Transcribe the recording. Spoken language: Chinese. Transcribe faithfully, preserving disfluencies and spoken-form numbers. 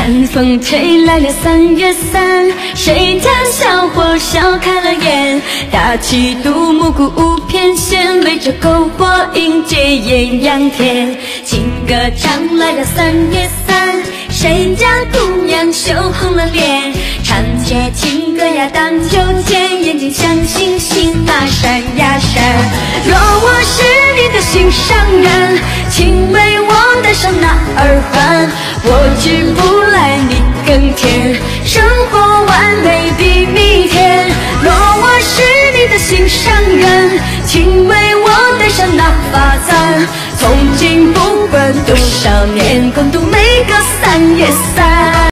寒风吹来了三月三，谁家小伙笑开了眼？大起独木鼓舞翩跹，围着篝火迎接艳阳天。情歌唱来了三月三，谁家姑娘羞红了脸？唱起情歌呀荡秋千，眼睛像星星啊闪呀闪。若我是你的心上人，请为我戴上那耳环，我只不赖你更甜，生活完美比蜜甜。若我是你的心上人，请为我戴上那发簪，从今不管多少年，共度每个三月三。